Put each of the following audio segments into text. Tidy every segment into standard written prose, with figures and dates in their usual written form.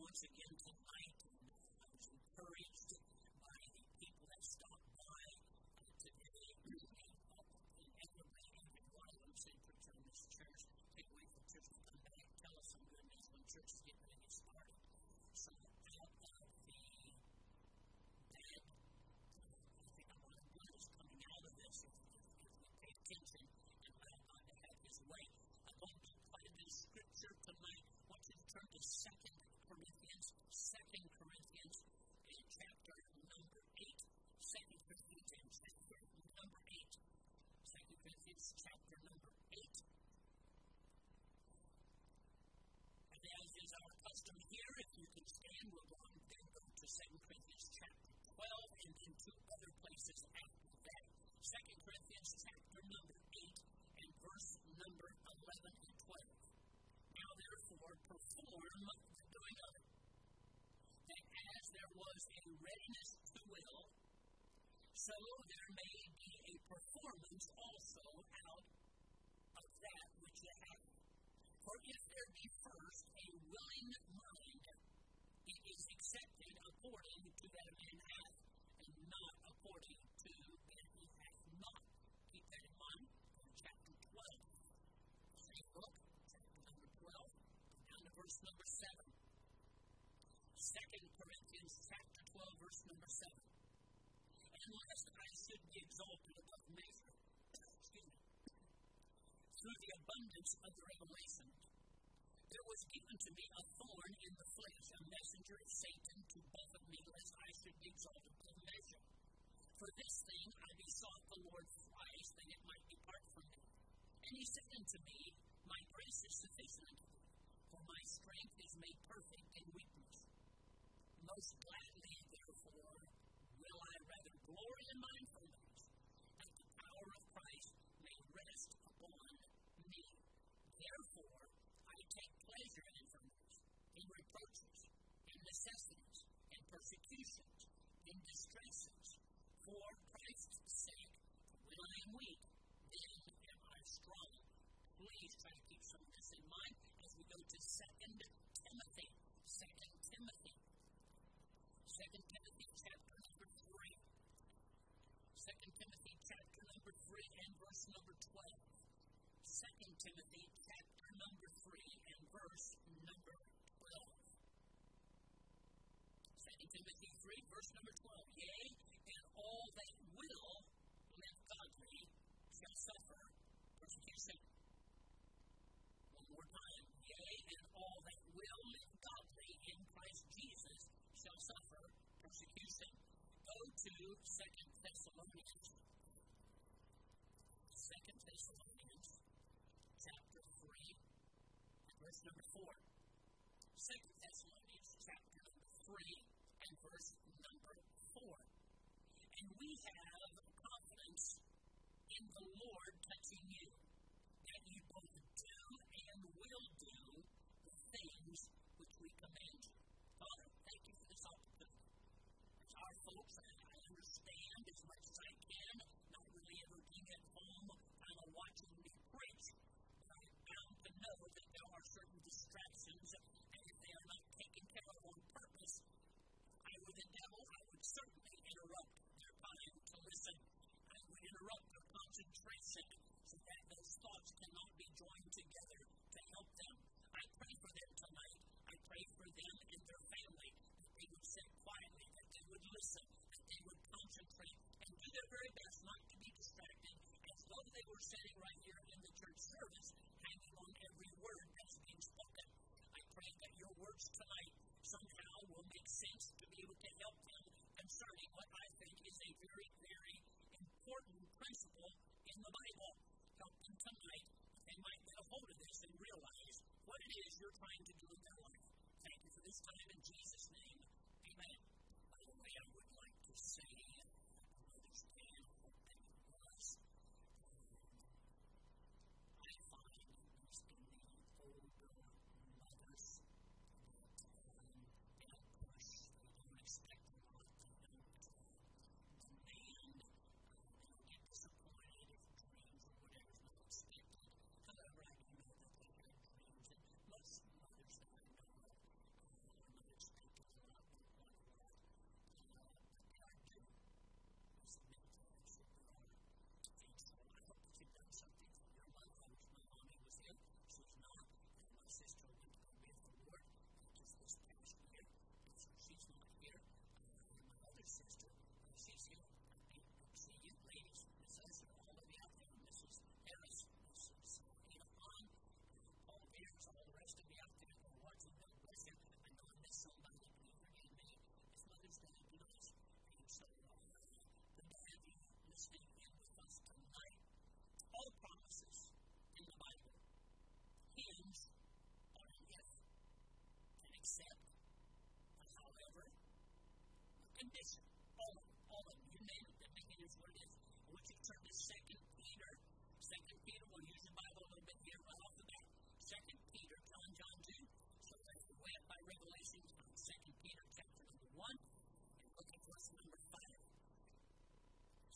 once again tonight, and I was encouraged by the people that stopped by today. And every one of them said, "Preacher, I miss church. Can't wait for church to come back. Tell us some good news when church is getting ready to get started." So out of the bad, I think a lot of good is coming out of this if we pay attention and allow God to have His way. I'm going to do quite a bit of scripture tonight. I want you to turn to 2 Corinthians in chapter number 8. 2 Corinthians chapter number 8. 2 Corinthians chapter number 8. And as is our custom here, if you can stand, we'll go on then go to 2 Corinthians chapter 12 and then two other places after that. 2 Corinthians chapter number 8 and verse number 11 and 12. Now therefore perform the doing of it, that as there was a readiness to will, so there may be a performance also out of that which you have. For if there be first a willing mind, it is accepted according to that a man hath, and not according to that he hath not. Keep that in mind. Chapter 12. Same book, chapter number 12, down to verse number 7. 2 Corinthians chapter 12, verse number 7. And lest I should be exalted above measure, through the abundance of the revelation, there was given to me a thorn in the flesh, a messenger of Satan to buffet me, lest I should be exalted above measure. For this thing I besought the Lord thrice, that it might depart from me. And he said unto me, My grace is sufficient unto thee, for my strength is made perfect in weakness. Most gladly, therefore, will I rather glory in my infirmities, that the power of Christ may rest upon me. Therefore, I take pleasure in infirmities, in reproaches, in necessities, in persecutions, in distresses, for Christ's sake. When I am weak, then am I strong. Please try to keep some of this in mind as we go to 2 Timothy. 2 Timothy. 2 Timothy chapter number 3. 2 Timothy chapter number 3 and verse number 12. 2 Timothy chapter number 3 and verse number 12. 2 Timothy 3 verse number 12. Yea, and all that will live godly shall suffer persecution. One more time. Yea, and all that will live godly in Christ Jesus shall suffer persecution. Go to 2 Thessalonians. 2 Thessalonians chapter 3 and verse number 4. 2 Thessalonians chapter number 3 and verse number 4. And we have confidence in the Lord touching you, that you both do and will do the things which we command you. Father, thank you for this opportunity. As our folks, I understand as much as I can, not really ever being at home, watching me preach, but I'm bound to know that there are certain distractions, and if they are not taken care of on purpose, if I were the devil, I would certainly interrupt their time to listen. I would interrupt their concentration so that those thoughts cannot be joined together to help them. I pray for them tonight. I pray for them and their family, that they would sit quietly, that they would listen, that they would concentrate, and do their very best not to be distracted, as though they were sitting right here in the church service, hanging on every word that's being spoken. I pray that your words tonight somehow will make sense to be able to help them concerning what I think is a very, very important principle in the Bible. Help them tonight that they might get a hold of this and realize what it is you're trying to do in their life. Thank you for this time in Jesus' name. Amen. By the way, I would like to say Mother's Day, I hope that it was. I find, at least in the older mothers, that in a push, they don't expect a lot of them to demand. They don't get disappointed if dreams or whatever is not expected. However, I do know that they have dreams, and most mothers that I know of, Mother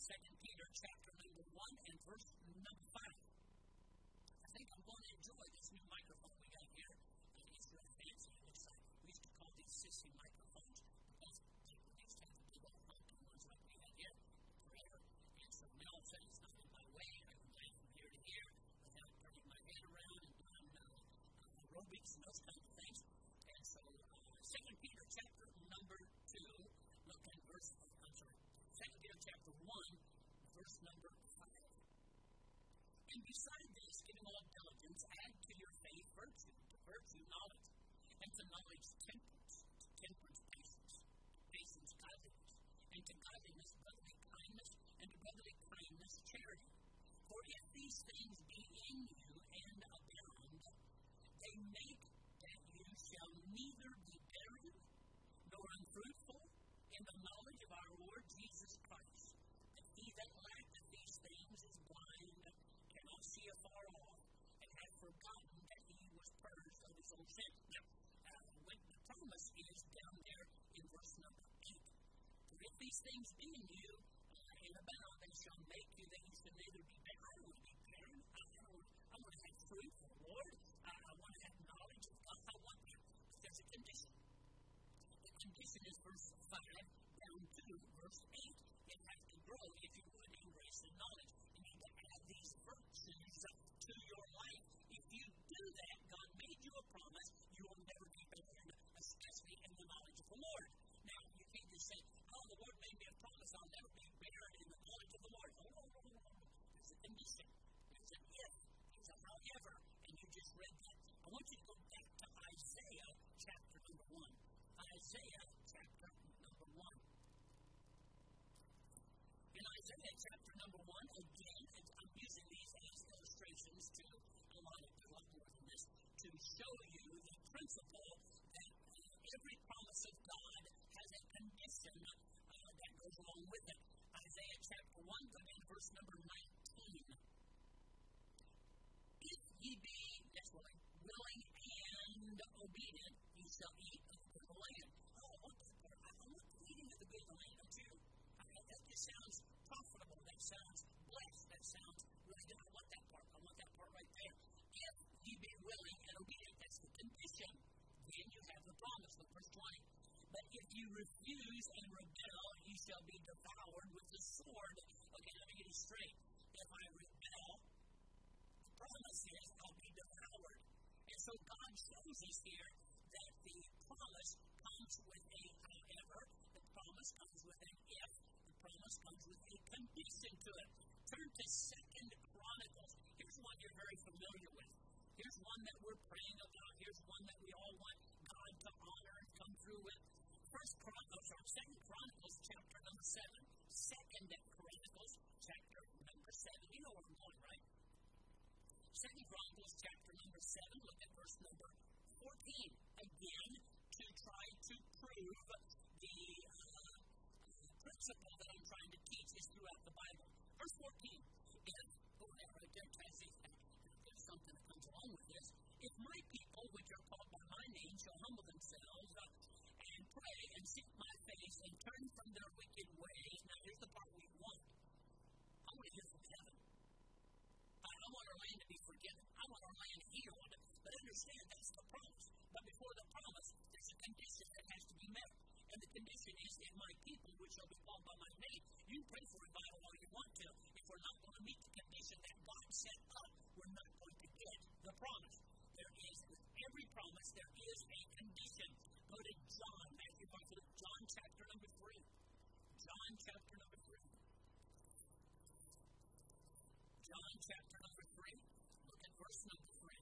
2 Peter chapter number 1 and verse number 5. I think I'm going to enjoy this new microphone we got here. It's real fancy. It looks like we used to call these sissy microphones because people used to have the big old honking ones like we had here forever. And so now all of a sudden it's not in my way. I can play from here to here without turning my head around and doing aerobics and those kinds of things. And so 2 Peter chapter number 2, look at verse, 2 Peter chapter 1, verse number 5. And beside this, giving all diligence, add to your faith virtue, to virtue knowledge, and to knowledge temperance, to temperance patience, to patience godliness, and to godliness brotherly kindness, and to brotherly kindness charity. For if these things be in you and abound, they make that you shall neither be barren nor unfruitful in the knowledge of our Lord Jesus Christ. That he that lacketh these things is blind, cannot see afar off, and hath forgotten that he was purged of his own sin. Now, when the promise is down there in verse number 8. For if these things be in you and abound, they shall make you that you should neither be barren. I don't want to be barren. I want to have fruit for the Lord. I want to have knowledge of God. I want that. But there's a condition. The condition is verse 5 down to verse 8. It has to grow if you would in grace and knowledge. You need to add these virtues to your life. If you do that, God made you a promise. You will never be barren, especially in the knowledge of the Lord. Now, you can't just say, oh, the Lord made me a promise. I'll never be barren in the knowledge of the Lord. No. There's a condition. There's an if. There's a however. And you just read that. I want you to go back to Isaiah chapter number 1. Isaiah chapter number 1. In Isaiah chapter number 1, again, and I'm using these as illustrations to a lot more than this, to show you the principle that every promise of God has a condition that goes along with it. Isaiah chapter 1, go down to verse number 19. If ye be, that's willing and obedient, you shall eat of the good land. Oh, I want that part. I want the eating of the good land, don't you? That just sounds profitable. That sounds blessed. That sounds really good. I want that part. I want that part right there. If ye be willing and obedient, that's the condition. Then you have the promise, look verse 20. But if you refuse and rebel, you shall be devoured with the sword. Okay, let me get it straight. If I rebel, the promise is I'll be devoured. And so God shows us here that the promise comes with a however, the promise comes with an if, the promise comes with a condition to it. Turn to 2 Chronicles. Here's one you're very familiar with. Here's one that we're praying about. Here's one that we all want God to honor and come through with. 2 Chronicles chapter number 7. 2 Chronicles chapter number 7. You know where I'm going, right? 2 Chronicles chapter number 7. Look at verse number 14. Again, to try to prove the principle that I'm trying to teach is throughout the Bible. Verse 14. There's something that comes along with this. If my people, which are called by my name, shall humble themselves and pray and seek my face and turn from their wicked ways. Now, here's the part we want. I want to hear from heaven. I want our land to be forgiven. I want our land healed. But understand, that's the promise. But before the promise, there's a condition that has to be met. And the condition is, if my people, which shall be called by my name, you pray for revival all you want to. If we're not going to meet the condition that God set up, we're not going to get the promise. There is, with every promise, there is a condition. Go to John, Matthew, John chapter number 3. John chapter number 3. John chapter number 3. Look at verse number 3.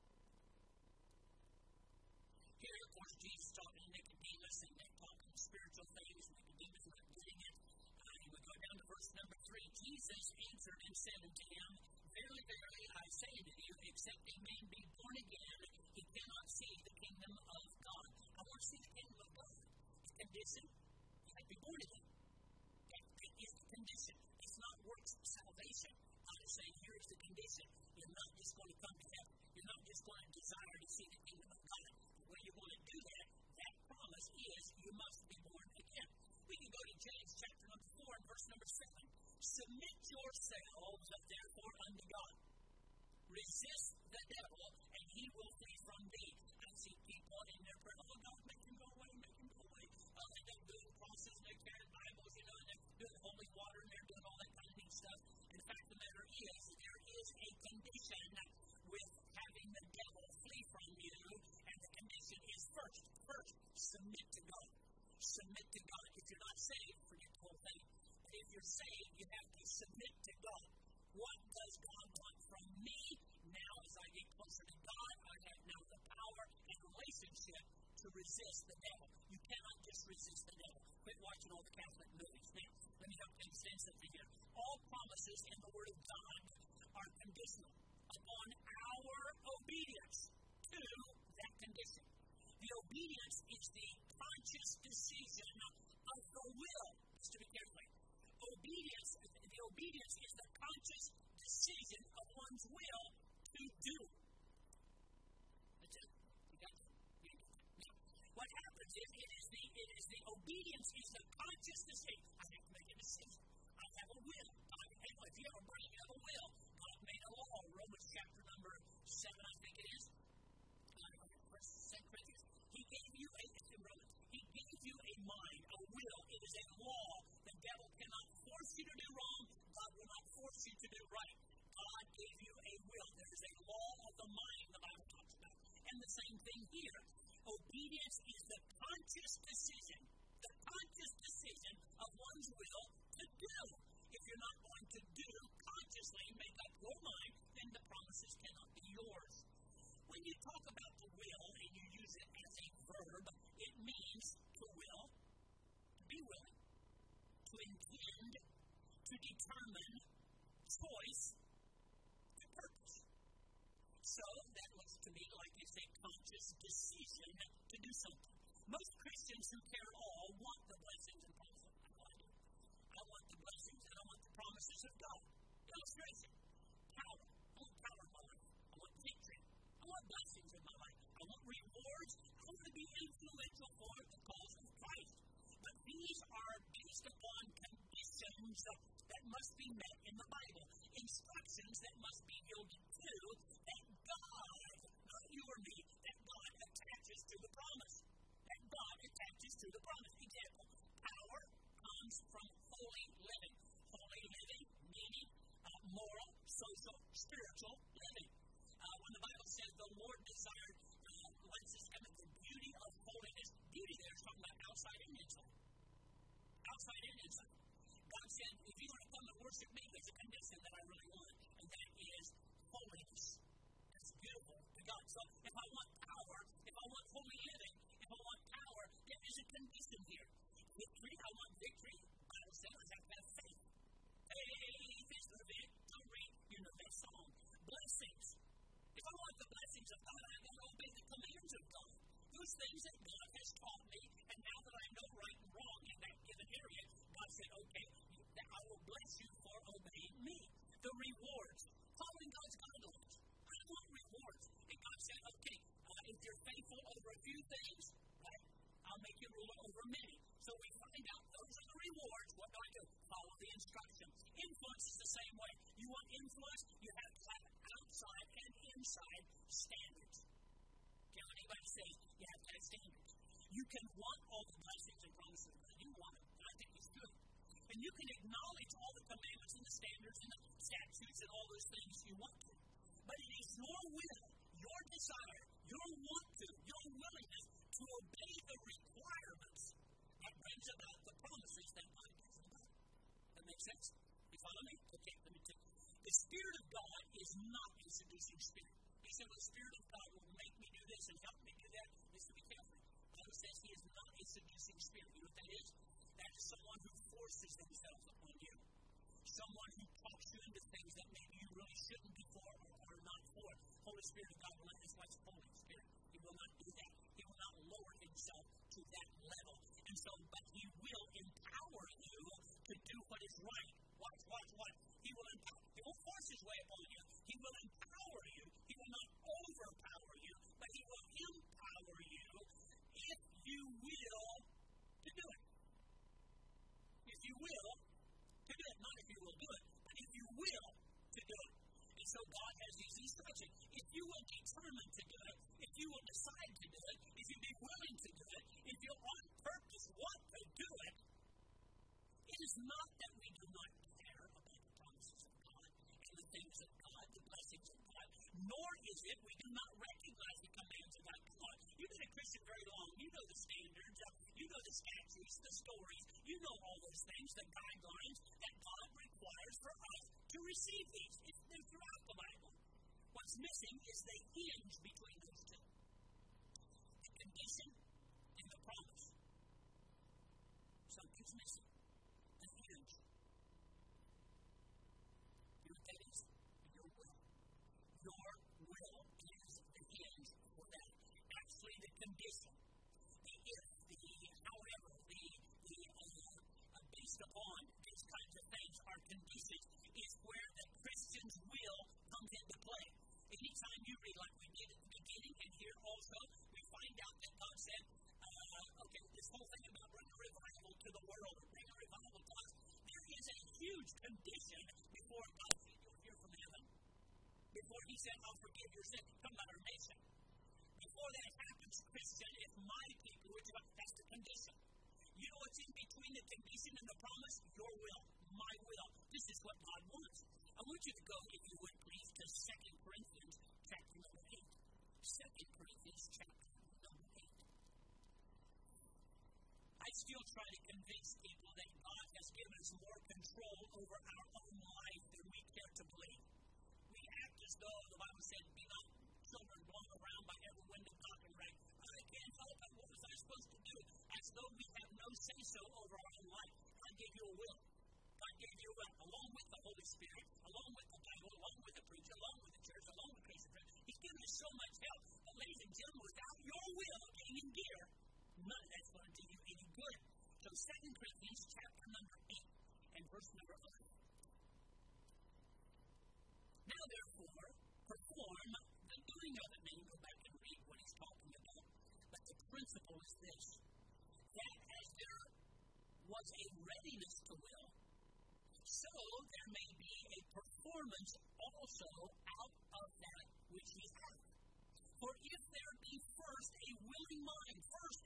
Here, of course, Jesus talking to Nicodemus and they're talking spiritual things. Nicodemus not getting it. And we go down to verse number 3. Jesus answered and said unto him, Verily, verily, I say unto you, except a man be born again, he cannot see the kingdom of God. I want to see the kingdom of God. The condition, you have to be born again. That is the condition. It's not works of salvation. God is saying, here's the condition. You're not just going to come to heaven. You're not just going to desire to see the kingdom of God. The way you're going to do that, that promise is you must be born again. We can go to James chapter number 4 and verse number 7. Submit yourselves, therefore, unto God. Resist the devil, and he will flee from thee. I see people in their prayer, oh, God, make him go away, make him go away. They're doing crosses, and they're carrying Bibles, and they're doing holy water, and they're doing all that kind of neat stuff. In fact, the matter is, there is a condition with having the devil flee from you, and the condition is first, submit to God. Submit to God. If you're not saved, forget the whole thing. But if you're saved, you have to submit to God. What does God want from me? Now, as I get closer to God, I have now the power and relationship to resist the devil. You cannot just resist the devil. Quit watching all the Catholic movies. Now, let me help you understand something here. All promises in the Word of God are conditional upon our obedience to that condition. The obedience is the conscious decision of the will. Just to be careful. The obedience is the conscious decision of one's will to do. That's it. You got that? Now, what happens is it is the obedience is the conscious decision. I have to make a decision. I have a will. If you have a brain, you have a will. God made a law. Romans chapter number 7, I think it is. 2 Corinthians. He gave you a mind, a will. It is a law. The devil cannot force you to do wrong. God will not force you to do right. God gave you a will. There is a law of the mind the Bible talks about. And the same thing here. Obedience is the conscious decision of one's will to do. If you're not going to do consciously, make up your mind, then the promises cannot be yours. When you talk about the will and you use it as a verb, it means to will, to be willing, to intend, to determine, choice, to purpose. So that looks to me like it's a conscious decision to do something. Most Christians who care at all want the blessings and promises of God. I want the blessings and I want the promises of God. Illustration. Power. I want power in my life. I want victory. I want blessings in my life. I want rewards. I want to be influential for the cause of Christ. But these are based upon conditions that must be met in the Bible. Instructions that must be yielded to that God, not you or me, that God attaches to the promise. That God attaches to the promise. Example, power comes from holy living. Holy living meaning moral, social, spiritual living. When the Bible says the Lord desired, what's this kind of the beauty of holiness? Beauty there is talking about outside and inside. Outside and inside. God said, if you want to come and worship me, there's a condition that I really want, and that is holiness. That's beautiful to God. So if I want power, if I want holy living, if I want power, there is a condition here. Victory, I want victory. The Bible says I have to have faith. Faith is the victory. You know that song. Blessings. If I want the blessings of God, I've got to obey the commands of God. Those things that God has taught me, and now that I know right and wrong in that given area, God said, okay, I will bless you for obeying me. The rewards. Following God's guidelines. I want rewards. And God said, okay, if you're faithful over a few things, right, I'll make you ruler over many. So we find out those are the rewards. What do? Follow the instructions. Influence is the same way. You want influence, you have to have outside and inside standards. Can't let anybody say you have to have standards. You can want all the blessings and promises of God. You want them, and I think it's good. And you can acknowledge all the commandments and the standards and the statutes and all those things you want to. But it is your will, your desire, your want to, your willingness to obey the requirements that brings about the promises that God gives about. That makes sense? You follow me? Okay, let me tell you. The Spirit of God is not a seducing spirit. He said, the Spirit of God will make me do this and help me do that. Just to be careful. The Bible says He is not a seducing spirit. You know what that is? That is someone who forces themselves upon you. Someone who talks you into things that maybe you really shouldn't be for or are not for. Holy Spirit of God will not. That's why it's Holy Spirit. He will not do that. He will not lower Himself to that level. And so, but He will empower you to do what is right. Watch. He will empower. He won't force His way upon you. He will empower you. He will not overpower you, but He will empower you if you will to do it. If you will to do it, not if you will do so God has these instructions. If you will determine to do it, if you will decide to do it, if you be willing to do it, if you on purpose want to do it, it is not that we do not care about the promises of God and the things of God, the blessings of God, nor is it we do not recognize the commands of God. Come on, you've been a Christian very long. You know the standards, you know the statutes, the stories, you know all those things, the guidelines that God requires for us to receive these. They're throughout the Bible. What's missing is the hinge between those two. The condition and the promise. Something's missing. The hinge. Your days, your will. Your will is the hinge for that. Actually, the condition, the if, the however, the based upon these kinds of things are conditions, is where the Christian's will comes into play. Anytime you read, like we did at the beginning, and here also, we find out that God said, okay, this whole thing about bringing a revival to the world, or bringing a revival to us, there is a huge condition before God said, you'll hear from heaven. Before he said, I'll forgive your sin, come out our nation. Before that happens, Christian, if my people, that's the condition. You know what's in between the condition and the promise? Your will, my will. This is what God wants. I want you to go, if you would please, to 2 Corinthians chapter number 8. 2 Corinthians chapter number 8. I still try to convince people that God has given us more control over our own life than we care to believe. We act as though the Bible said, be not children blown around by every wind of doctrine, right? I can't help it. What was I supposed to do? As though we have no say-so over our own life. God gave you a will. God gave you a will, along with the Holy Spirit, along with the Bible, along with the preacher, along with the church, along with Christian friends. He's given us so much help. But ladies and gentlemen, without your will getting in gear, none of that's going to do you any good. So 2 Corinthians chapter number 8 and verse number 11. Now therefore, perform the doing of it. Now you go back and read what he's talking about. But the principle is this, that as there was a readiness to will, so there may be a performance also out of that which ye have. For if there be first a willing mind,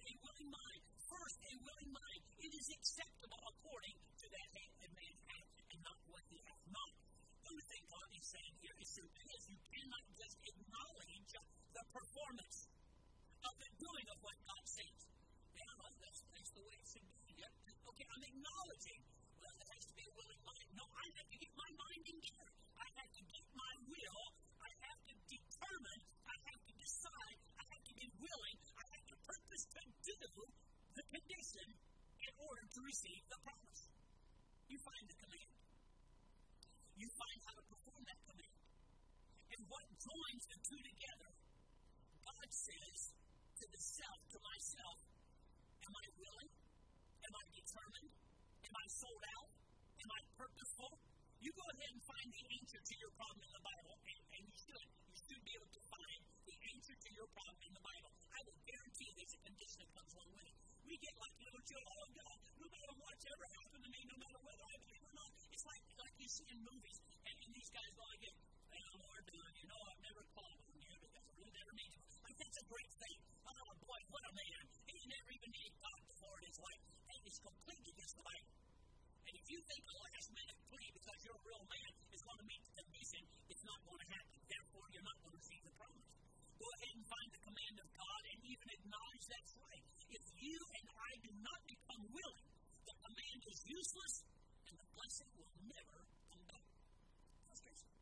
it is acceptable according to that a man hath, and not what he hath not. The only thing God is saying here is simply as you cannot just acknowledge the performance of the doing of what God says. Yeah, that's the way it should be. Yeah. Okay, I'm acknowledging. Well, there has to be a willing mind. No, I have to get my mind in gear. I have to get my will. I have to determine. I have to decide. I have to be willing. I have to purpose to do the condition in order to receive the promise. You find the command. You find how to perform that command. And what joins the two together, God says to the self, to myself, am I willing? Am I determined? Am I sold out? Am I purposeful? You go ahead and find the answer to your problem in the Bible, and you should. You should be able to find the answer to your problem in the Bible. I will guarantee there's a condition that comes along with it. We get like little children, oh God, no matter what's ever happened to me, no matter whether I believe or not. It's like you see in movies, and these guys go like, hey, Lord, you know, I've never called on you because I really never need you. Like, that's a great thing. Oh, boy, what a man. He never even needed God before in his life. And it's completely against the Bible. And if you think a last-minute plea because you're a real man is going to meet the condition, it's not going to happen. Therefore, you're not going to receive the promise. Go ahead and find the command of God and even acknowledge that's right. If you and I do not become willing, the command is useless and the blessing will never come back. Frustration.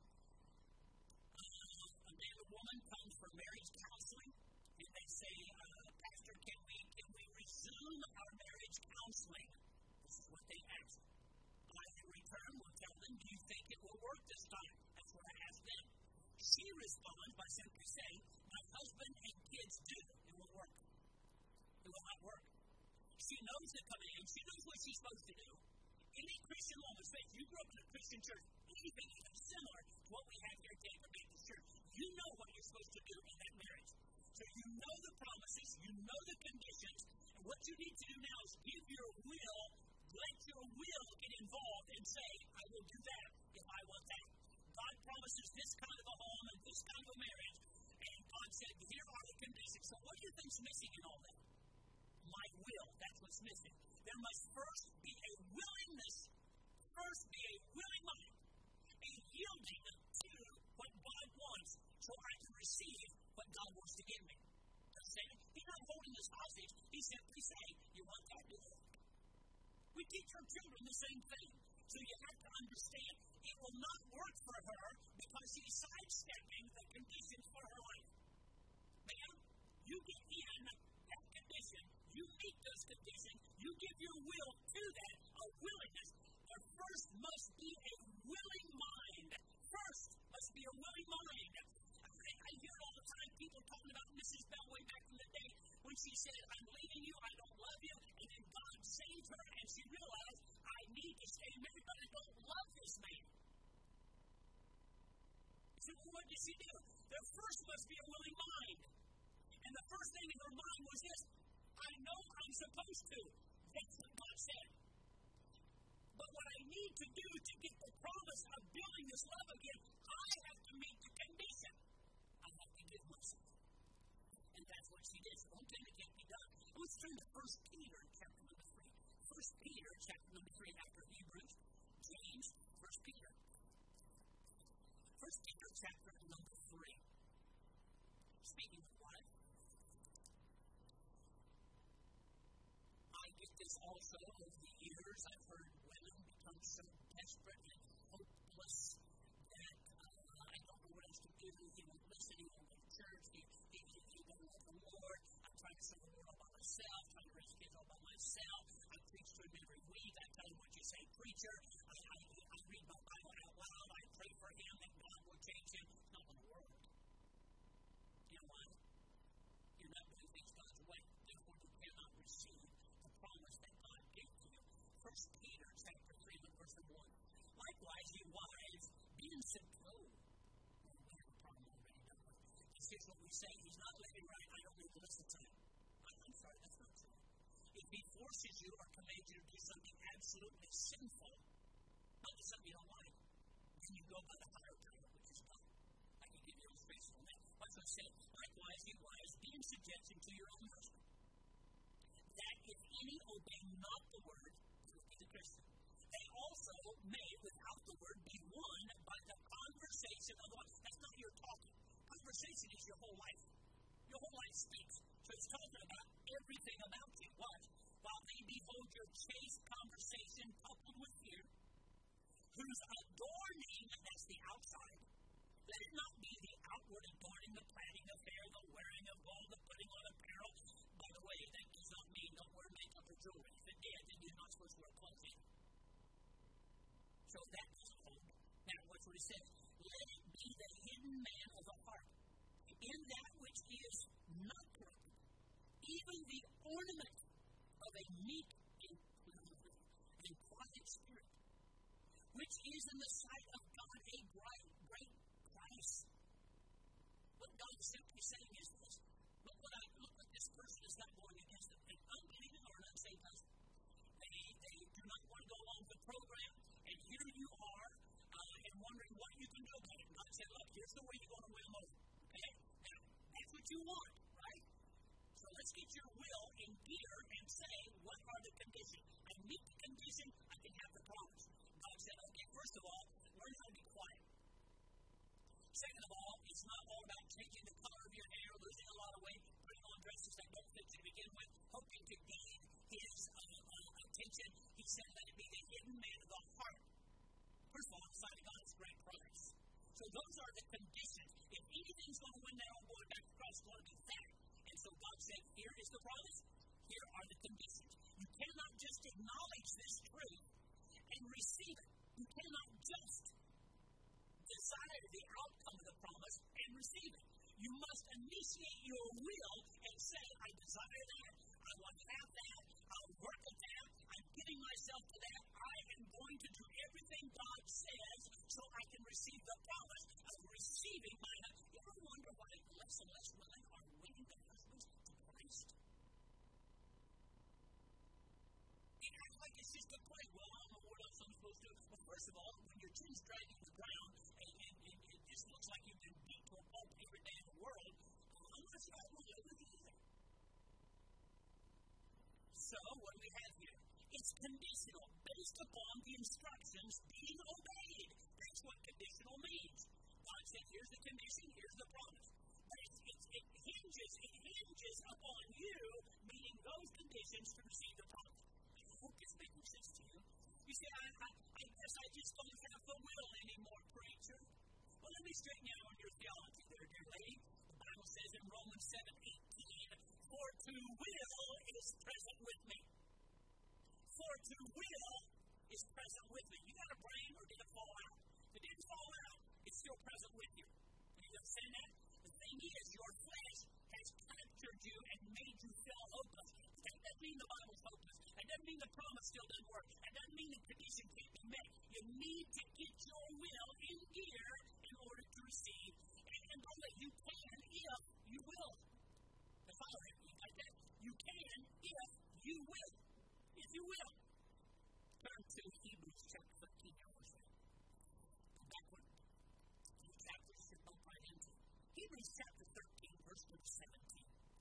A man or woman comes for marriage counseling and they say, Pastor, can we resume our marriage counseling? This is what they ask. I, in return, will tell them, do you think it will work this time? That's what I ask them. She responds by simply saying, my husband and kids do. It won't work. It will not work. She knows the command. She knows what she's supposed to do. Any Christian woman, say, you grew up in a Christian church, anything even similar to what we have here at David Baptist Church, you know what you're supposed to do in that marriage. So you know the promises, you know the conditions, and what you need to do now is give your will, let your will get involved and say, I will do that if I want that. God promises this kind of a home and this kind of a marriage. And God said, here are the conditions. So what do you think's missing in all that? My will. That's what's missing. There must first be a willingness. First be a willing mind. A yielding to what God wants so I can receive what God wants to give me. He's not holding us hostage. He's simply saying, you want that, do that. We teach our children the same thing. So you have to understand, it will not work for her because she's sidestepping the conditions for her life. Ma'am, you get in that condition. You meet those conditions. You give your will to that, a willingness. There first must be a willing mind. First must be a willing mind. I hear it all the time, people talking about Mrs. Bell way back in the day when she said, I'm leaving you, I don't love you, and then God saved her, and she realized, I need to stay married, but I don't love this man. So what did she do? There first must be a willing mind. And the first thing in her mind was this, I know I'm supposed to. That's what God said. But what I need to do to get the promise of building this love again, I have to meet the condition. I have to give myself. And that's what she did. So don't tell me it can't be done. Let's turn to 1 Peter chapter number 3. 1 Peter chapter number 3 after Hebrews, James, 1 Peter. 1 Peter chapter number 3. Speaking of life, I get this also over the years. I've heard women become so desperate and hopeless that I don't know what else to do. He won't listen, he won't go to church, he doesn't love the Lord. I'm trying to serve the Lord all by myself, trying to raise kids all by myself. I preach to him every week. I tell him what you say, preacher. I read my Bible out loud. I pray for him that God will change him. It's not going to work. You know why? You're not doing things God's way. Therefore, you cannot receive the promise that God gave to you. 1 Peter chapter 3 and verse 1. Likewise, you wives, being secure. We have a problem already, don't we? Here's what we say. He's not living right. I don't need to listen to him. I'm sorry, that's not true. If he forces you or commands you to do something absolutely sinful, not just something you don't like, then you go by the higher power, which is God. I can give you illustration on that. What's I say? Likewise, you wives, be in subjection to your own husband, that if any obey not the word, he's a Christian, they also may, without the word, be won by the conversation of the wife. That's not your talking. Conversation is your whole life. Your whole life speaks. So it's talking about everything about you. What? While they behold your chaste conversation coupled with fear, whose adorning, that's the outside, let it not be the outward adorning, the plaiting of hair, the wearing of gold, the putting on apparel. By the way, that does not mean don't wear makeup or jewelry. If it did, then you're not supposed to wear clothes either. So that doesn't hold. Now, what's what it says? Let it be the hidden man of the heart, in that which is not corrupted, even the ornament of a meek and quiet spirit, which is in the sight of God a great price. What God is simply saying is this: look what this person is not going against them. An unbelieving or an unsaved husband. They do not want to go along with the program, and here you are, and wondering what you can do about it. God said, look, here's the way you're going to win them over. Okay? Now, that's what you want, right? So let's get your will in gear and say, what are the conditions? I meet the condition, I can have the promise. God said, okay, first of all, learn how to be quiet. Second of all, it's not all about changing the color of your hair, losing a lot of weight, putting on dresses that don't fit you to begin with, hoping to gain his attention. He said, let it be the hidden man of the heart. First of all, inside of God is great price. So those are the conditions. If anything's going to win that old boy back to Christ, it's going to be that. And so God said, here is the promise, here are the conditions. You cannot just acknowledge this truth and receive it. You cannot just desire the outcome of the promise and receive it. You must initiate your will and say, I desire that, I want to have that, I'll work at that, I'm giving myself to that, I am going to do everything God says so I can receive the promise of receiving my husband. You ever wonder why less and less women are winning their husbands to Christ? It acts like it's just a play. Well, I don't know what else I'm supposed to do. Well, first of all, when your chin's dragging the ground and not really with you either. So, what do we have here? It's conditional, based upon the instructions being obeyed. That's what conditional means. God said, here's the condition, here's the promise. But it hinges upon you meeting those conditions to receive the promise. I hope this makes sense to you. You say, I guess I just don't have the will anymore, preacher. Well, let me straighten out on your theology there, dear lady. The Bible says in Romans 7:18, for to will is present with me. For to will is present with me. You got a brain, or did it fall out? If it didn't fall out, it's still present with you. You understand that? The thing is, your flesh has captured you and made you feel hopeless. That doesn't mean the Bible's hopeless. That doesn't mean the promise still doesn't work. That doesn't mean the condition can't be met. You need to get your will in gear in order to receive. And by the way, you can if you will. The Father, you got that? You can if you will. If you will. Turn to Hebrews chapter 13. Go backward. Few chapters to go right into. Hebrews chapter 13, verse number 17.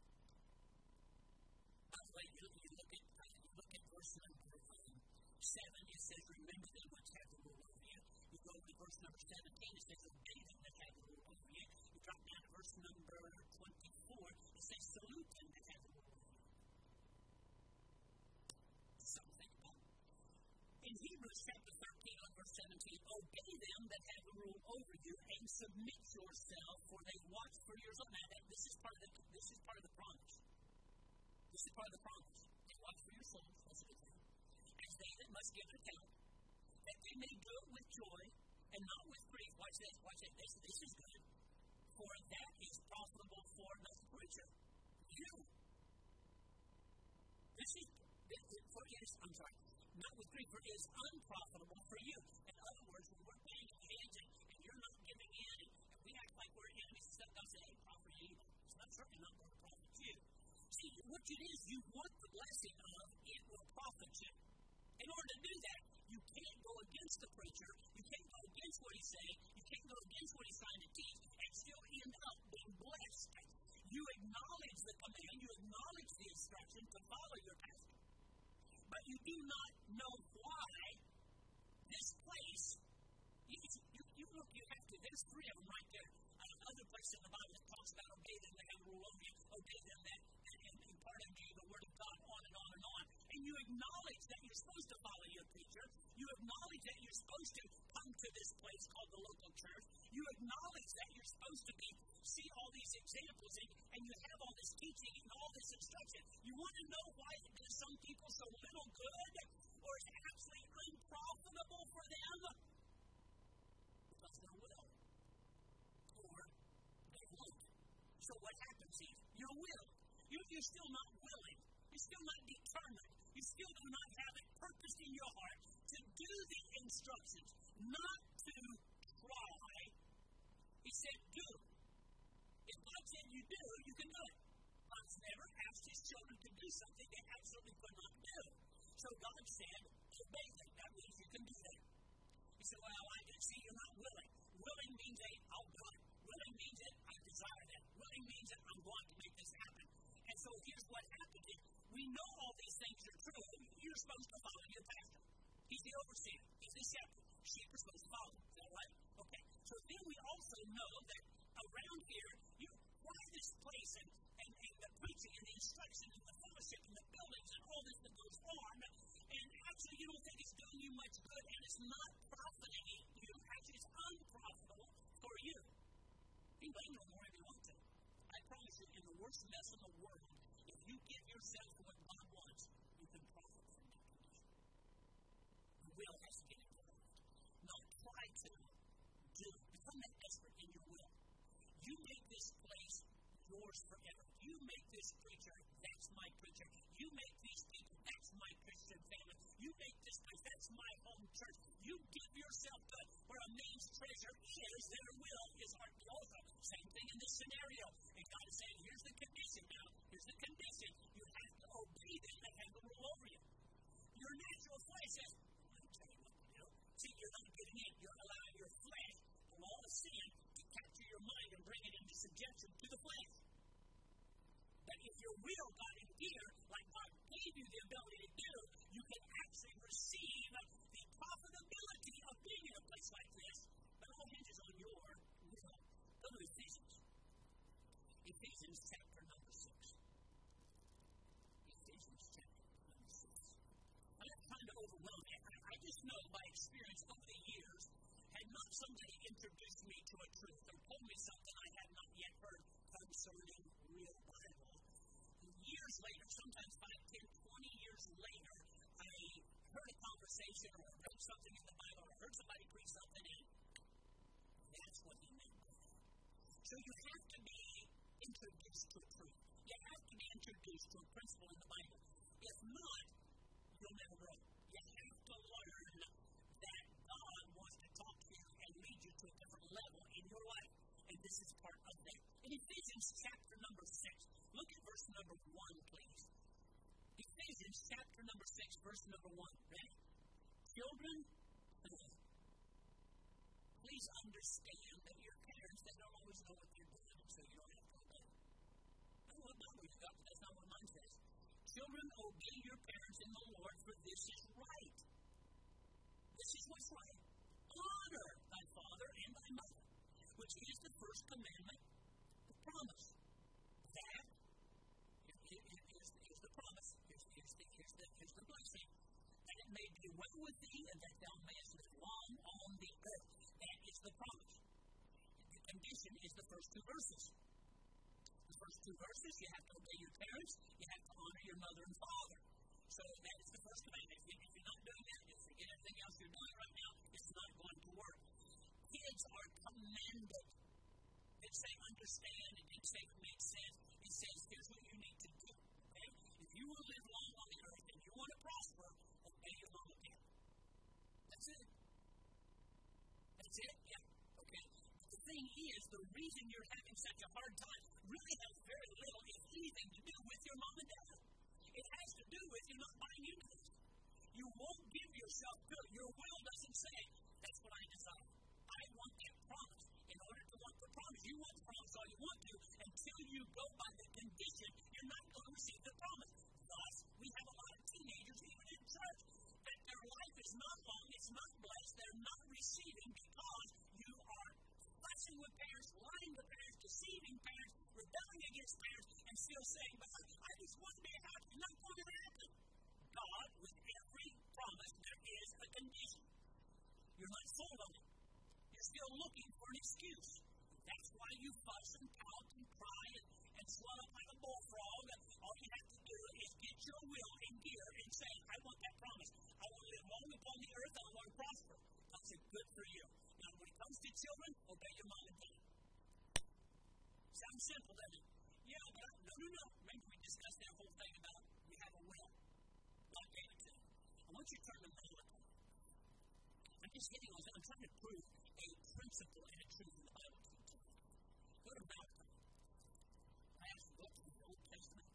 By the way, you look at verse number 7. It says, remember them which have the rule over you. You go to verse number 17. It says, obey them that have the rule over you. You drop down to verse number 24. It says, salute them that have the rule over you. Something to think about. In Hebrews chapter 13, verse 17, obey them that have the rule over you and submit yourself, for they watch for your soul. Now, this is part of the promise. This is part of the promise. They watch for your souls. That's a good thing. As they that must give an account, that they may do it with joy and not with grief. Watch this. Watch it. This is good. For that is profitable for the preacher. You. Not with grief, for it is unprofitable for you. In other words, when we're paying attention and you're not giving in, and we act like we're enemies and stuff, God said, it ain't profit you either. It's not certainly not going to profit you. See, what it is, you want the blessing of, it will profit you. In order to do that, you can't go against the preacher, you can't go against what he's saying, you can't go against what he's trying to teach, and still end up being blessed. You acknowledge the command, you acknowledge the instruction to follow your pastor. But you do not know why this place, you look, you have to, there's three of them right there. Other place in the Bible that talks about obey them that have rule over you, obey them that impart unto you the word of God, on and on and on. And you acknowledge that you're supposed to follow your preacher. You acknowledge that you're supposed to come to this place called the local church. You acknowledge that you're supposed to see all these examples and you have all this teaching and all this instruction. You want to know why it does some people so little good, or is it actually unprofitable for them? Because they will. Or they won't. So what happens is, your will, you're still not willing. You're still not determined. You still do not have it purposed in your heart to do the instructions, not to try. He said, do. If God said you do, you can do it. God's never asked his children to do something they absolutely could not do. So God said, obey them. That means you can do that. He said, well, I can see you're not willing. Willing means I'll do it. Willing means that I desire that. Willing means that I'm going to make this happen. And so here's what happened. We know all these things are true. You're supposed to follow your pastor. He's the overseer. He's the shepherd. Sheep are supposed to follow. Is that right? Okay. So then we also know that around here, why this place and the preaching and the instruction and the fellowship and the buildings and all this that goes on, and actually you don't think it's doing you much good, and it's not profiting you. Actually, it's unprofitable for you. You blame no more if you want to. I promise you, in the worst mess in the world, if you give yourself to what God wants, you can profit from that condition. The will has to get involved. Not try to do. Become that desperate in your will. You make this place yours forever. You make this preacher, that's my preacher. You make these people, that's my Christian family. You make this place, that's my home church. You give yourself to it. Where a man's treasure is, their will is also. Same thing in this scenario. And God is saying, here's the condition now. Here's the condition. You have to obey them that have the rule over you. Your natural flesh says, I'll tell you what to do. See, you're not getting in. You're allowing your flesh, the law of sin, to capture your mind and bring it into subjection to the flesh. if your will got in gear, like God gave you the ability to do, you can actually receive the profitability of being in a place like this. But it all hinges on your will. Go to Ephesians. Ephesians chapter number 6. Ephesians chapter number 6. I'm not trying to overwhelm you. I just know by experience over the years, had not somebody introduced me to a truth or told me something I had not yet heard concerning real Bible, years later, sometimes 5, 10, 20 years later, I heard a conversation or read something in the Bible or heard somebody preach something, and that's what he meant by that. So you have to be introduced to a truth. You have to be introduced to a principle in the Bible. If not, you'll never grow. You have to learn that God wants to talk to you and lead you to a different level in your life. And this is part of that. In Ephesians chapter number 6, look at verse number 1, please. Ephesians chapter number 6, verse number 1. Ready? Children, please understand that your parents, they don't always know what they're doing, so you don't have to obey. I don't know what Bible you got, but that's not what mine says. Children, obey your parents in the Lord, for this is right. This is what's right. Honor thy father and thy mother, which is the first commandment, the promise. That is the promise. Here's the blessing. That it may be well with thee, and that thou mayest live long on the earth. That is the promise. The condition is the first 2 verses. The first 2 verses, you have to obey your parents, you have to honor your mother and father. So that is the first commandment. If you're not doing that, you forget everything else you're doing right now, it's not going to work. Kids are commanded. It didn't say understand, it didn't say make sense. It says here's what you need to do. Okay? If you want to live long on the earth and you want to prosper, obey your mom and dad. That's it. That's it? Yeah. Okay. But the thing is, the reason you're having such a hard time really has very little, if anything, to do with your mom and dad. It has to do with you not buying into this. You won't give yourself good. Your will doesn't say, that's what I desire. I want that promise. In order to want the promise, you want the promise all you want to. Until you go by the condition, you're not going to receive the promise. Thus, we have a lot of teenagers, even in church, that their life is not long, it's not blessed, they're not receiving because you are fussing with parents, lying to parents, deceiving parents, rebelling against parents, and still saying, but I just want to be happy. It's not going to happen. God, with every promise, there is a condition. You're not sold on it. You're still looking for an excuse. That's why you fuss and pout and cry and swell up like a bullfrog. All you have to do is get your will in gear and say, I want that promise. I want to live long upon the earth and I want to prosper. That's good for you. Now, when it comes to children, obey your mom and dad. Sounds simple, doesn't it? Yeah, but no. Remember we discussed that whole thing about you have a will. God gave it to you. I want you to turn to Malachi. I'm just hitting on that. I'm trying to prove a principle and a truth in the Bible to you. Go to Malachi. Last book of the Old Testament.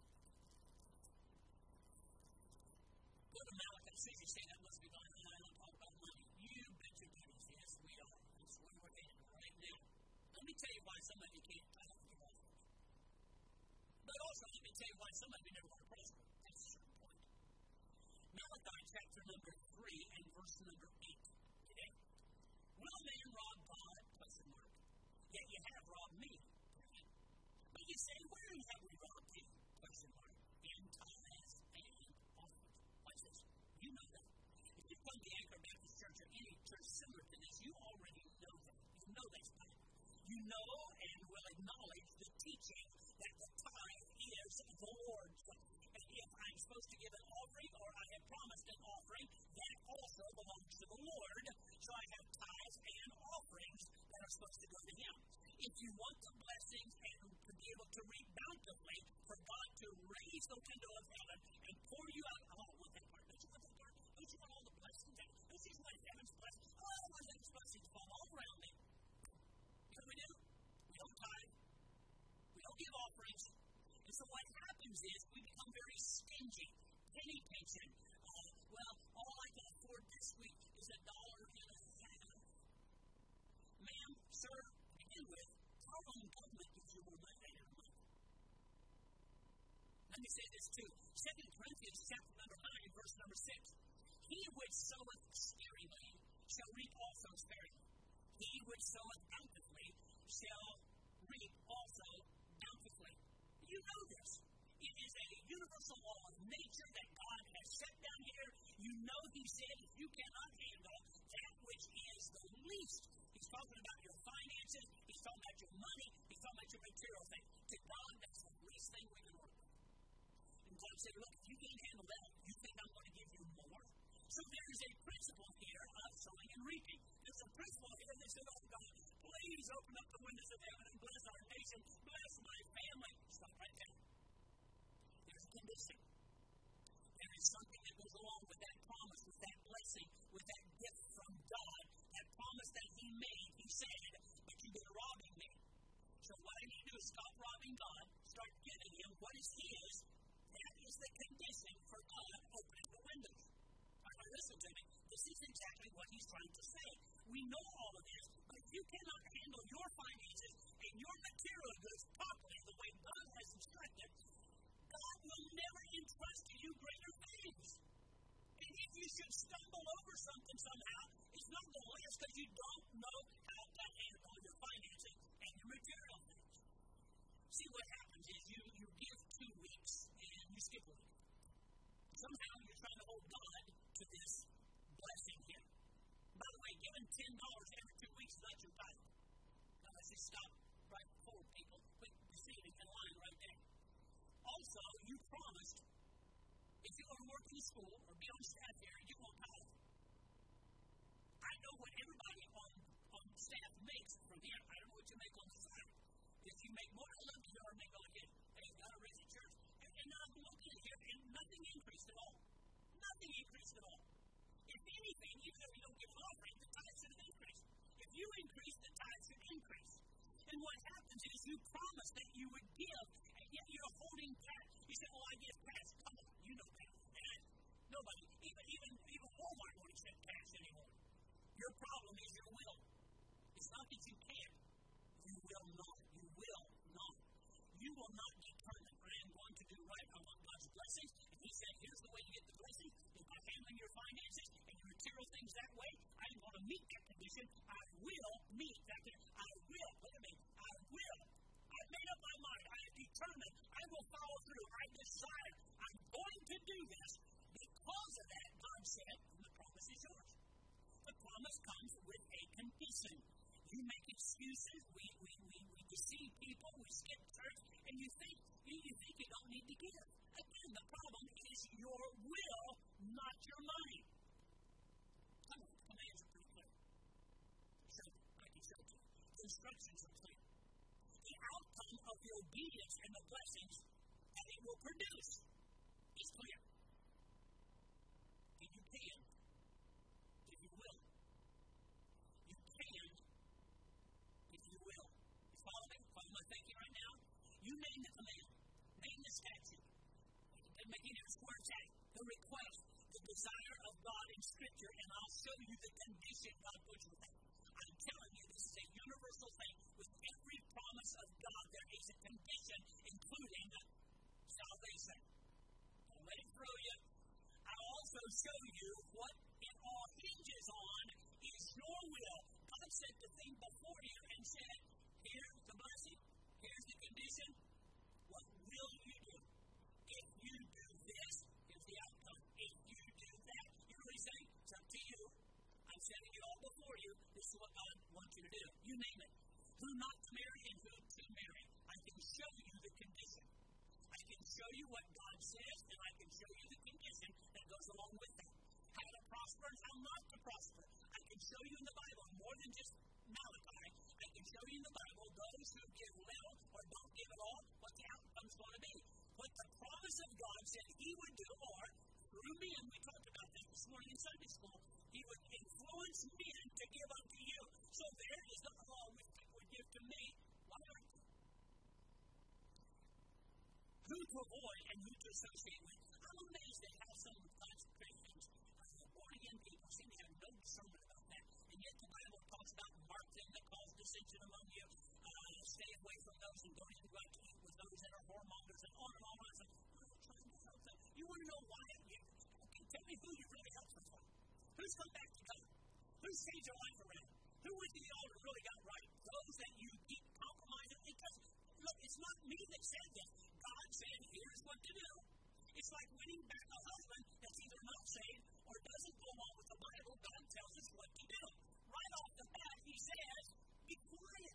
Go to Malachi. As soon as you say that must be going on, I don't talk about money. You bet your goodness, yes, we are. That's where we're headed right now. Let me tell you why some of you can't tithe and give offerings. But also, let me tell you why some of you never want to prosper. That's a certain point. Malachi chapter number 3 and verse number 8. Okay? Will a man rob God? Question mark. Yet you have robbed me. But you say, wherein have we robbed you? Question mark. In tithes and offerings. Watch this. You know that. If you come to Anchor Baptist Church or any church similar to this, you already know that. You know that's right. You know and will acknowledge the teaching that the tithe is the Lord's. And if I'm supposed to give an offering or I have promised an offering, that also belongs to the Lord. So I have tithes and offerings that are supposed to go to Him. If you want the blessings and to be able to reap bountifully, for God to raise the window of heaven and pour you out, oh, I want that part. Don't you want that part? Don't you want all the blessings? Don't you want heaven's blessings? Oh, I want heaven's blessings to fall all around me. You know what we do? We don't tithe. We don't give offerings. And so what happens is we become very stingy, penny pinching. Well, all I can afford this week is $1.50. Ma'am, sir, to begin with, our own government gives you more money every month. Let me say this too. 2 Corinthians chapter number 9, verse number 6. He which soweth sparingly shall reap also sparingly. He which soweth bountifully shall reap also bountifully. You know this. It is a universal law of nature that God has set down here. You know he said if you cannot handle that which is the least, he's talking about your finances, he's talking about your money, he's talking about your material things. To God, that's the least thing we can work with. And God said, look, if you can't handle that, you think I'm going to give you more? So there is a principle here of sowing and reaping. There's a principle here that says, oh God, please open up the windows of heaven and bless our nation, bless my family. Stop right there. There's a condition. There is something that goes along with that promise, with that blessing, with that gift from God, that promise that he made. He said, but you've been robbing me. So what I need to do is stop robbing God, start giving him what is his. That is the condition for God opening the windows. Listen to me. This is exactly what he's trying to say. We know all of this, but if you cannot handle your finances and your material goods properly the way God has instructed, God will never entrust to you greater things. And if you should stumble over something somehow, it's not the less because you don't know how to handle your finances and your material things. See, what happens is you give 2 weeks and you skip a week. Somehow you're trying to hold God to this blessing here. By the way, giving $10 every 2 weeks is not your tithe. Now, let's just stop right forward, people. Quit deceiving in line right there. Also, you promised if you want to work in the school or be on staff here, you won't tithe. I know what everybody on staff makes from here. I don't know what you make on the side. If you make more, I love you, or make all kids. Hey, God will raise a church. And I'm looking here, and nothing increased at all. Nothing increased at all. If anything, even though you don't give an offering, the tithe should have increased. If you increase, the tithe should increase. And what happens is you promise that you would give, and yet you're holding back. You say, oh, I give cash. Come on, you know that. And nobody, even Walmart won't accept cash anymore. Your problem is your will. It's not that you can't. You will not. You will not. You will not determine, I am going to do right. I want God's blessings. And he said, here's the way you get the blessing. Is by handling your finances and your material things that way. I am going to meet that condition. I will meet that condition. I will. Look at me. I will. I've made up my mind. I have determined. I will follow through. I desire. I'm going to do this. Because of that, God said, and the promise is yours. The promise comes with a condition. You make excuses, we deceive people, we skip church, and you think you don't need to give. Again, the problem is your will, not your money. Come on, the commands are pretty clear. I can show it to you. The instructions are clear. The outcome of the obedience and the blessings that it will produce is clear. And you can, if you will. You can, if you will. You follow me? Follow my thinking right now? You name the command. Name the statute. Making it a square tag. The request. The desire of God in Scripture. And I'll show you the condition God puts with it. I'm telling you, this is a universal thing. With every promise of God, there is a condition, including salvation. Don't let it throw you. I'll also show you what it all hinges on is your will. God set the thing before you and said, here's the blessing, here's the condition. What will you do? If you do this, here's the outcome. If you do that, you're really saying, it's up to you. I'm setting it all before you. This is what God wants you to do. You name it. Who not to marry and who to marry. I can show you the condition. I can show you what God says, and I can show you the condition that goes along with that. How to prosper and how not to prosper. I can show you in the Bible more than just Malachi. I can show you in the Bible those who give little or don't give at all, what the outcome's going to be. What the promise of God said he would do, or through men, we talked about this morning in Sunday school, he would influence men to give unto you. So there is the law which people would give to me. Why not? Who to avoid and who to associate with. I'm amazed at how some of God's Christians, born-again people, seem to have no discernment about that. And yet the Bible talks about mark them that cause dissension among you. Stay away from those and don't even go out to eat with those that are whoremongers and on and on. know why? Okay, tell me who you really helped so far. Who's come back to God? Who's changed your life around? Who went to the altar and really got right? Those that you keep compromising. Because, look, it's not me that said this. God said, here's what to do. It's like winning back a husband that's either not saved or doesn't go along with the Bible. God tells us what to do. Right off the bat, he says, be quiet.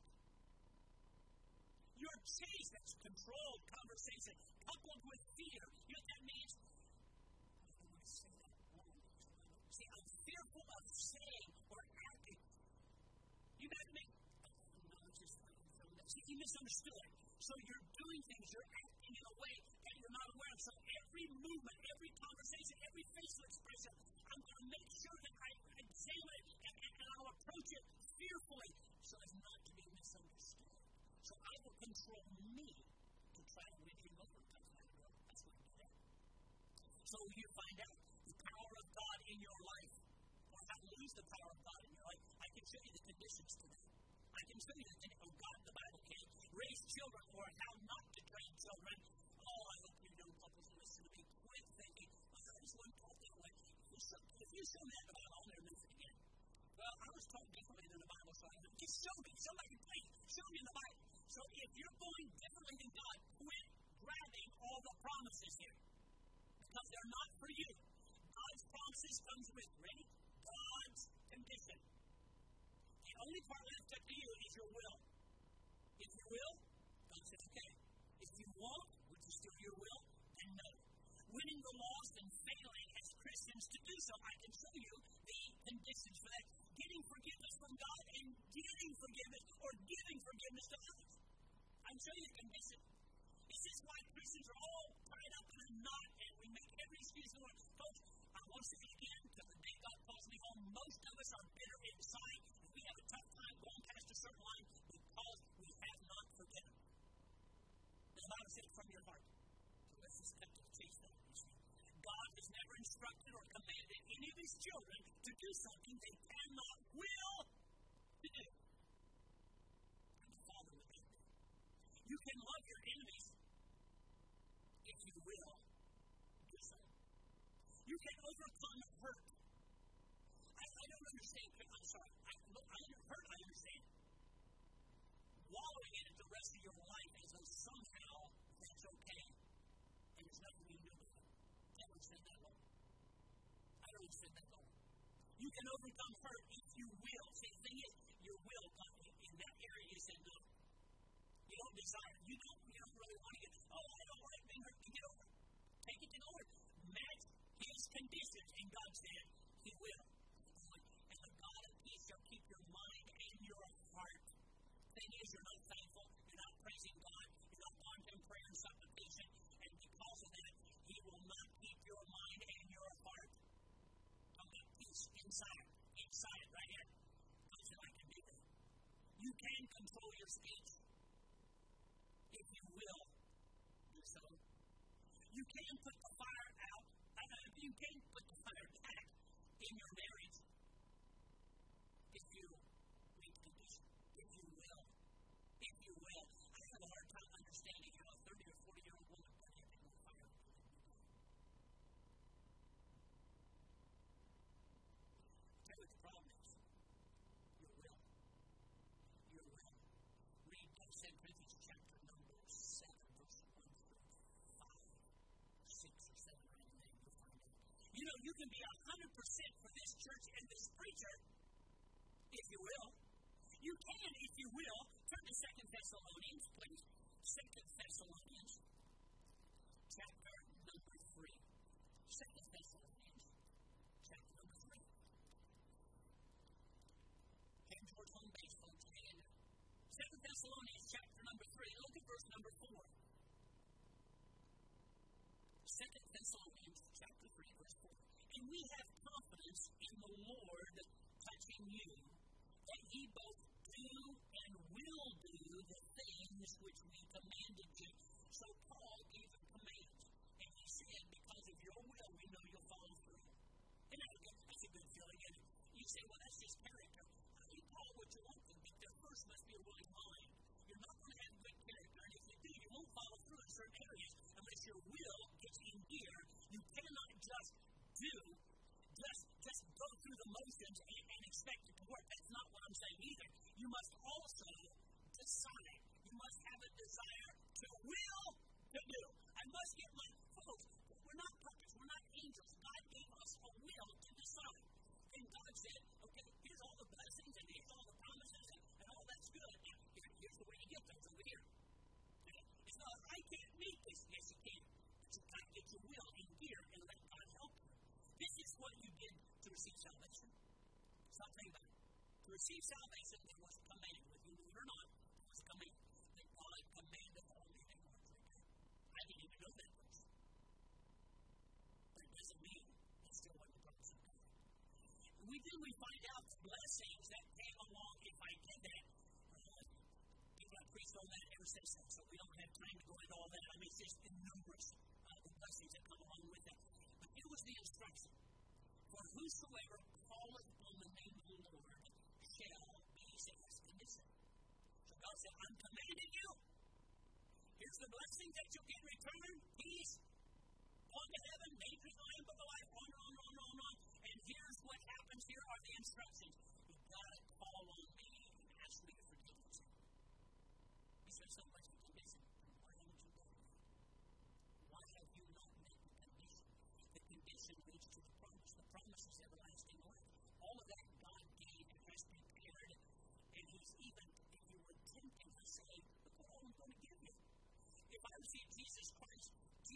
Your chase, that's controlled conversation, coupled with fear. You know what that means? I don't want to say that wrong. See, I'm fearful of saying or acting. You got me? No, it's just see, you misunderstood. So you're doing things, you're acting in a way that you're not aware of. So every movement, every conversation, every facial expression, I'm going to make sure that I examine it and I'll approach it fearfully so as not to be misunderstood. So I will control me to try to win him over. That's what I do. So you find out the power of God in your life, or how to lose the power of God in your life. I can show you the conditions to that. I can show you the conditions of God, the Bible can. Raise children, or how not to train children. Oh, I hope you young couples listen to me. Quit thinking, I just wasn't taught that way. If you show me that in the Bible, I'll never miss it again. Well, I was taught differently than the Bible, so just show me. Somebody, please, show me in the Bible. So if you're going differently than God, quit grabbing all the promises here. Because they're not for you. God's promises comes with, ready? God's condition. The only part left up to you is your will. If you will, God says, okay. If you won't, which is still your will, then no. Winning the lost and failing as Christians to do so, I can show you the conditions for that. Getting forgiveness from God and giving forgiveness or giving forgiveness to others. I can show you the condition. This is why Christians are all tied up in a knot and we make every excuse in the world. Folks, I want to say it again, because the day God calls me home, most of us are bitter inside. We have a tough time going past a certain line because we have not forgiven. The Bible says from your heart. So let's just cut to the chase there. God has never instructed or commanded any of his children to do something they cannot will to do. And the Father would do that. You can love your enemies if you will do so. You can overcome hurt. I don't understand. I'm sorry. Hurt, I understand. Wallowing in it the rest of your life as though somehow that's okay. And there's nothing you can do with it. I don't understand that at all. I don't understand that at all. You can overcome hurt if you will. See, the thing is, your will in that area you say no. You don't desire. You don't really want to get, I don't want being hurt to get over. Take it to the Lord. Match his conditions. And God said, he will. And the God of peace shall keep your mind and your heart. The thing is, you're not thankful. You're not praising God. You're not going to him prayer and supplication. And because of that, he will not keep your mind and your heart. Peace inside. Inside, right here. God said, I can do that. You can control your speech. If you will do so. You can put the fire out. You can put the fire back in your marriage. If you reach condition. If you will. If you will. I have a hard time understanding how a 30 or 40-year-old woman can have more fire. Tell you what the problem is. Your will. Your will. Read 2 Corinthians chapter number 7, verse 1 through 5, 6 or 7, right in there, you'll find it. You know, you can be 100% for this church and this preacher, if you will. You can, if you will, turn to 2 Thessalonians, please. 2 Thessalonians, chapter number 3. 2 Thessalonians, chapter number 3. Head towards home base, folks. 2 Thessalonians, chapter number 3. Look at verse number 4. 2 Thessalonians, chapter 3, verse 4. And we have confidence in the Lord touching you, that ye both do and will do the things which we commanded you. So Paul gave a command, and he said, because of your will, we know you'll follow through. And that's a good feeling, isn't it? You say, well, that's just character. You call what you want to, but there first must be a willing mind. You're not going to have good character, and if you do, you won't follow through in certain areas unless your will gets in gear. You cannot do just go through the motions and expect it to work. That's not what I'm saying either. You must also decide. You must have a desire to will to do. I must get my folks. We're not perfect. We're not angels. God gave us a will to decide. And God said, okay, here's all the blessings and here's all the promises and all that's good. Now, here's the way you get those over here. Okay? It's not, I can't meet this. Yes, you can. But you've got to get your will in gear and let God help you. This is what you did to receive salvation. Stop thinking about it. To receive salvation, there was a command. Whether you knew it or not, there was a command. That God commanded all living ones. I didn't even know that verse. But it doesn't mean it still wasn't the promise of God. We find out the blessings that came along if I did that. People have preached on that ever since then, so we don't have time to go into all that. I mean, it's just numerous the blessings that come along with that. But it was the instruction. For whosoever calleth on the name of the Lord shall be saved. Condition. So God said, I'm commanding you. Here's the blessing that you can return. Peace. On to heaven. Nature's lion book of life. On. And here's what happens. Here are the instructions. You've got to call on me and ask me to forgive you. He says, so much the condition. Why haven't you done that? Why have you not met the condition? The condition leads to the promise. The promise is everlasting life. All of that God gave and has prepared. And He's even, if you were tempted to say, look what I'm going to give you. If I receive Jesus Christ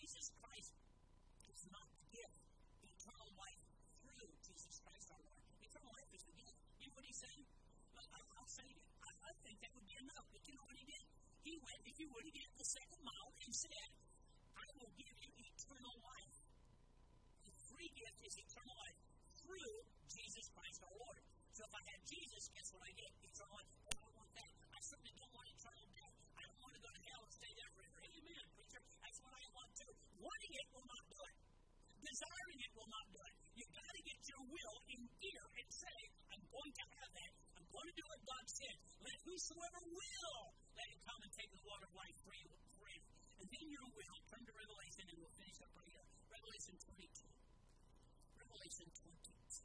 is not the gift. Eternal life through Jesus Christ our Lord. Eternal life is the gift. You know what He's saying? I'll say it. I think that would be enough. But you know what He did? He went, if you would, He did the second mile and said, I will give you eternal life. The free gift is eternal life through Jesus Christ our Lord. So if I had Jesus, guess what I get? Eternal life. Oh, I want that. I certainly don't want eternal death. I don't want to go to hell and stay there forever. Amen, preacher. That's what I want to. Wanting it will not do it. Desiring it will not do it. You've got to get your will in gear and say, I'm going to have that. I'm going to do what God said. Let whosoever will, let him come and take the water of life free. And then your will, turn to Revelation and we'll finish up right here. Revelation 22. Revelation 22.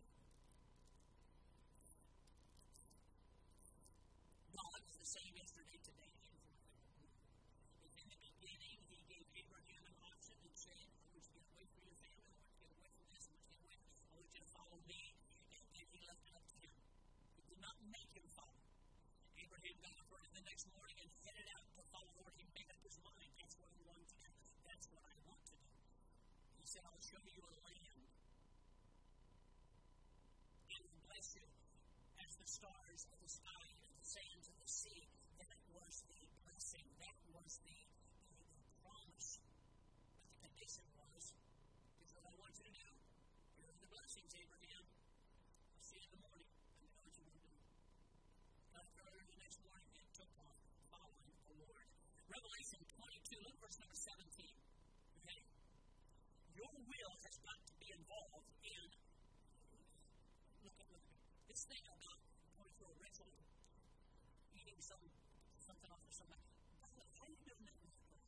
God is the same yesterday, today, and forever. In the beginning, He gave Abraham an option and said, I want you to get away from your family, I want you to get away from this, I want you to get away, I want you to follow me. And then He left it up to him. He did not make him follow. Abraham got up early the next morning and headed out to follow the Lord. He made up his mind. That's what I want to do. That's what I want to do. He said, I'll show you a land. And will bless you as the stars of the sky and the sands of the sea. That was the blessing. That was the promise. But the condition was, here's what I want you to do. Here are the blessings, Abraham. I'll see you in the morning. Let me know what you want to do. Got up early the next morning and took off following the Lord. Revelation 22, look verse number 17. Okay? Your will has got to be involved in, look at this thing about going through a ritual, eating something off of somebody. How are you doing that?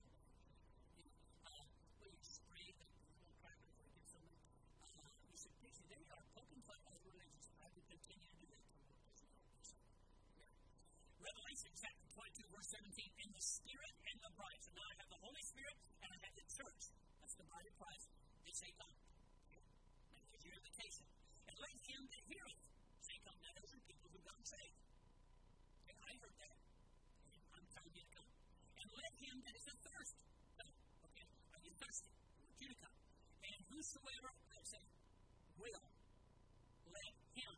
When you spray the little crap before you get something, you said, Dixie, there you are, poking fun as religious. I would continue to do that for work as well. Revelation chapter 22, verse 17, in the Spirit and the bride. So now I have the Holy Spirit and I have the church. That's the bride of Christ. They say, come. That is your invitation. And let him that heareth say, come. Now those are people who got saved. And I heard that. I'm telling you to come. And let him that is athirst come. Okay? Are you thirsty? I want you to come. And whosoever, I say, will, let him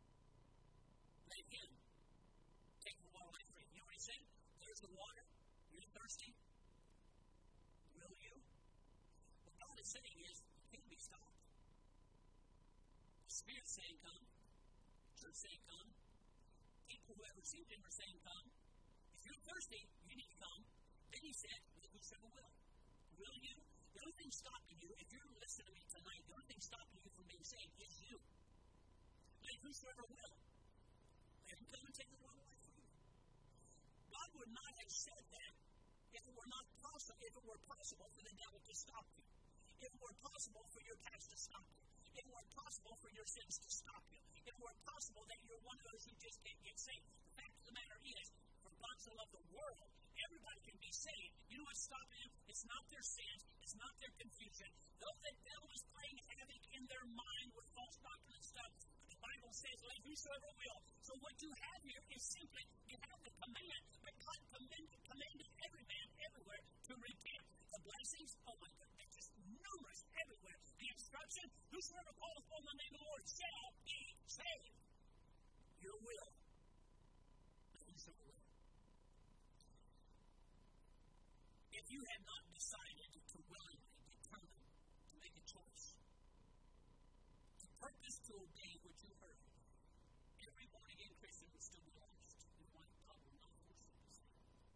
take the water life free. You know what he said? There's the water. You're thirsty. Will you? What God is saying is, you can't be stopped. The Spirit saying come. Church saying come. People who have received Him are saying come. If you're thirsty, you need to come. Then He said, whosoever will. Will you? The only thing stopping you, if you're listening to me tonight, the only thing stopping you from being saved is you. Let whosoever will. Let him come and take the water life from you. God would not have said that if it were possible for the devil to stop you. If it were possible for your past to stop you. It weren't possible for your sins to stop you. It weren't possible that you're one of those who just can't get saved. The fact of the matter is, for God so loved the world, everybody can be saved. You know what's stopping them? It's not their sins. It's not their confusion. Though the devil is playing havoc in their mind with false doctrine and stuff, the Bible says, let whosoever will. So what you have here is simply, you have the command, but God commanded every man everywhere to repent. The blessings, oh my God, they're just numerous everywhere. The instruction, whosoever calleth upon the name of the Lord shall be saved. Your will. Whosoever will. If you have not decided to willingly determine to make a choice, to purpose to obey what you heard, every born-again Christian will still be lost. You want God will not force you to say.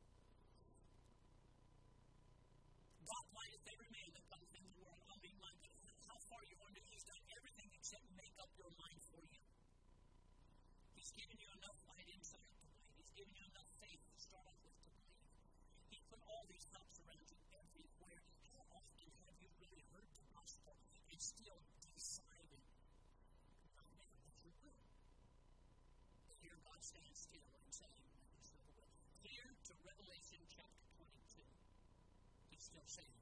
God plighted every man that comes into the world. I mean, my God, how far you wonder He's done everything except make up your mind for you. He's given you enough light inside to believe. He's given you enough faith to start off with to believe. He put all these helps around you everywhere. How often have you really heard the gospel and still decided not now that you will? Here God stands still and saying, here to Revelation chapter 22. He's still saying,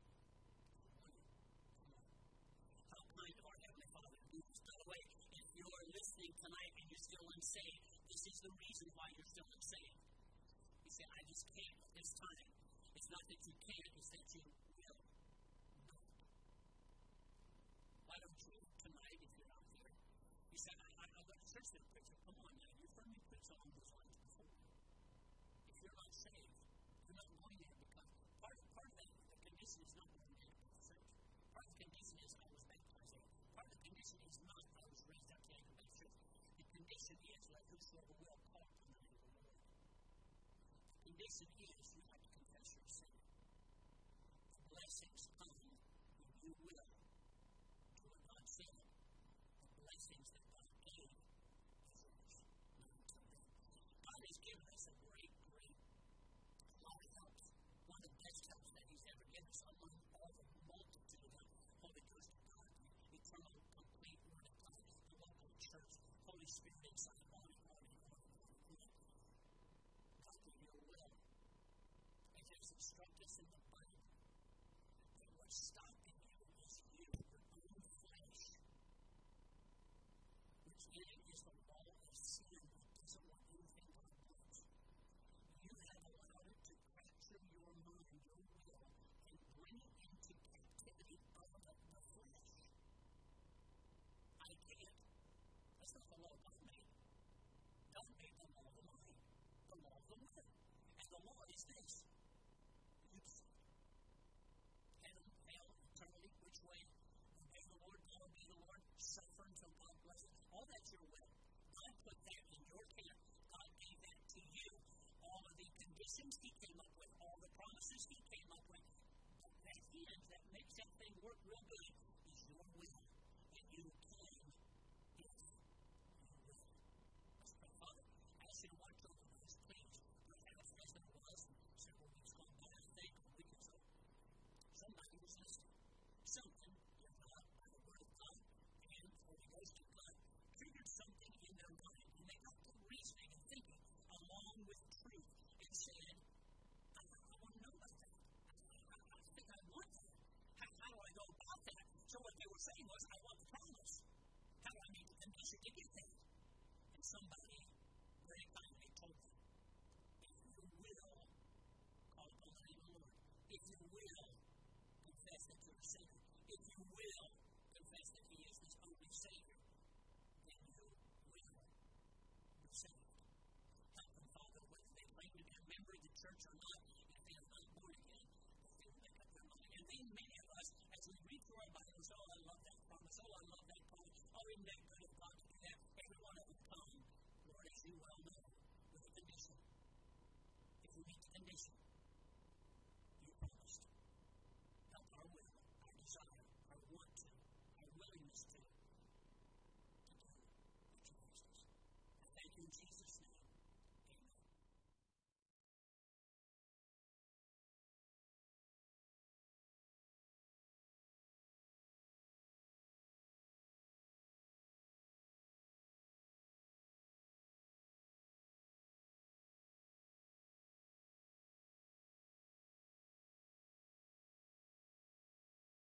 how kind of our Heavenly Father is. By the way, if you're listening tonight and you're still unsaved, this is the reason why you're still unsaved. You say, I just can't at this time. It's not that you can't, it's that you will not. Why don't you tonight, if you're out there, you say, I've got a church that preacher. Come on now, you've heard me preach along those lines before. If you're not saved, you're not going there because part of the condition is not going there to the church. Part of the condition is I was baptized there. Part of the condition is not I was raised up to the church. The condition is let whosoever will call upon the name of the Lord. The condition is you have to confess your sin. The blessings come when you will do what God said. The blessings that God gave is yours. God has given us a great lot of helps. One of the best helps that He's ever given us among all the multitude of Holy Ghost of God, eternal, complete Word of God, the local church, Holy Spirit inside, on and on and on and on. God, in your will, it has instructed us in the Bible that what's stopping you is you, your own flesh, which in it is the law of sin that doesn't want anything God wants. You have allowed it to capture your mind, your will, and bring it into captivity of the flesh. I can't. That's not the law God made. God made the law of the mind, the law of the will. And the law is this. You decide. Heaven, hell, eternity, which way? Obey the Lord, disobey the Lord, suffer until God blesses. All that's your will. God put that in your camp. God gave that to you. All of the conditions He came up with, all the promises He came up with, that hand that makes that thing work real good is your will. And you claim it. You will. Let's pray. Father, I ask you to watch over us, please. Perhaps as there was several weeks gone by, I think, or weeks ago, somebody was listening. Something, if not by the Word of God and the Holy Ghost of God, triggered something in their mind. And they got to reasoning and thinking along with truth and said, I want to know about that. I think I want that. How do I go about that? So what they were saying was, I want the promise. How do I meet the condition to get that? And somebody very kindly told them, if you will, call upon the name of the Lord. If you will, confess that you're a sinner. If you will, confess that He is this only Savior.